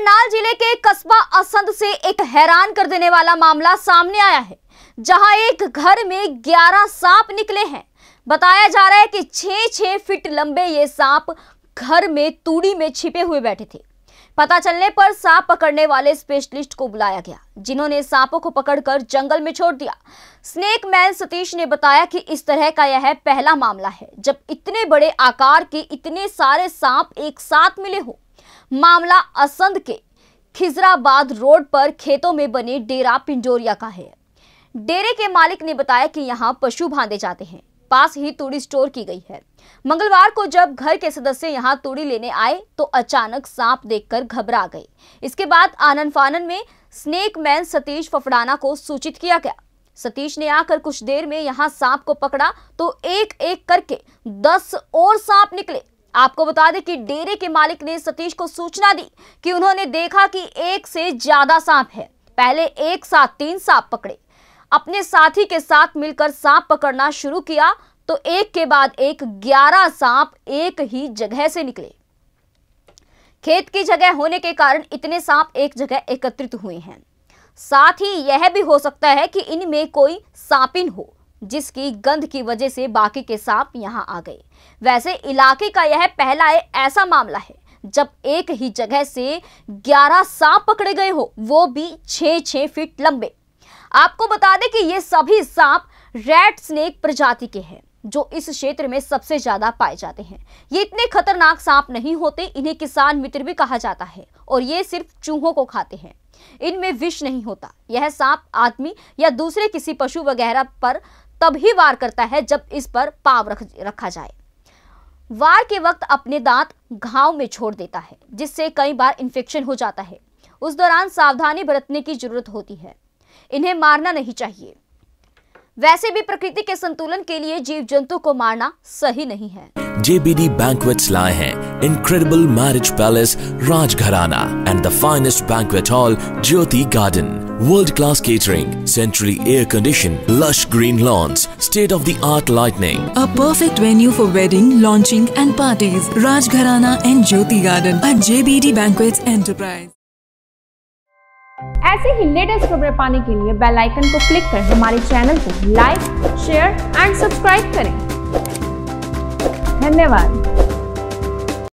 करनाल जिले के कस्बा असंध से एक हैरान कर देने वाला मामला सामने आया है, जहां एक घर में 11 सांप निकले हैं। बताया जा रहा है कि 6-6 फीट लंबे ये सांप घर में तूड़ी में छिपे हुए बैठे थे। पता चलने पर सांप पकड़ने वाले स्पेशलिस्ट को बुलाया गया, जिन्होंने सांपों को पकड़कर जंगल में छोड़ दिया। स्नेक मैन सतीश ने बताया कि इस तरह का यह पहला मामला है जब इतने बड़े आकार के इतने सारे सांप एक साथ मिले हो। मामला असंध के खिजराबाद रोड पर खेतों में बने डेरा पिंजोरिया का है। डेरे के मालिक ने बताया कि यहाँ पशु बांधे जाते हैं, पास ही तूड़ी स्टोर की गई है। मंगलवार को जब घर के सदस्य यहाँ तूड़ी लेने आए तो अचानक सांप देखकर घबरा गए। इसके बाद आनन फानन में स्नेक मैन सतीश फफड़ाना को सूचित किया गया। सतीश ने आकर कुछ देर में यहाँ सांप को पकड़ा तो एक एक करके 10 और सांप निकले। आपको बता दें कि डेरे के मालिक ने सतीश को सूचना दी कि उन्होंने देखा कि एक से ज्यादा सांप है। पहले एक साथ 3 सांप पकड़े, अपने साथी के साथ मिलकर सांप पकड़ना शुरू किया तो एक के बाद एक 11 सांप एक ही जगह से निकले। खेत की जगह होने के कारण इतने सांप एक जगह एकत्रित हुए हैं। साथ ही यह भी हो सकता है कि इनमें कोई सांपिन हो, जिसकी गंध की वजह से बाकी के सांप यहां आ गए। वैसे इलाके का यह पहला ऐसा मामला है जब एक ही जगह से 11 सांप पकड़े गए हो, वो भी 6-6 फीट लंबे। आपको बता दें कि ये सभी सांप रेड स्नेक प्रजाति के हैं, जो इस क्षेत्र में सबसे ज्यादा पाए जाते हैं। ये इतने खतरनाक सांप नहीं होते, इन्हें किसान मित्र भी कहा जाता है और ये सिर्फ चूहों को खाते हैं। इनमें विष नहीं होता। यह सांप आदमी या दूसरे किसी पशु वगैरह पर तभी वार करता है जब इस पर पांव रखा जाए। वार के वक्त अपने दांत घाव में छोड़ देता है, जिससे कई बार इन्फेक्शन हो जाता है। उस दौरान सावधानी बरतने की जरूरत होती है। इन्हें मारना नहीं चाहिए। वैसे भी प्रकृति के संतुलन के लिए जीव जंतु को मारना सही नहीं है। JBD Banquets लाए हैं Incredible Marriage Palace Rajgharana and the finest banquet hall Jyoti Garden. World-class catering, centrally air-conditioned, lush green lawns, state-of-the-art lighting. A perfect venue for wedding, launching and parties. Rajgharana and Jyoti Garden at JBD Banquets Enterprise. ऐसे ही latest खबरें पाने के लिए bell icon को click कर हमारे channel को like, share and subscribe करें। धन्यवाद।